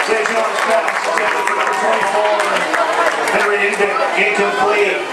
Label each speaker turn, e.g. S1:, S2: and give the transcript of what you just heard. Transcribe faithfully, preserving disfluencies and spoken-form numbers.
S1: Station on the pass. Number twenty-four. Henry Incomplete.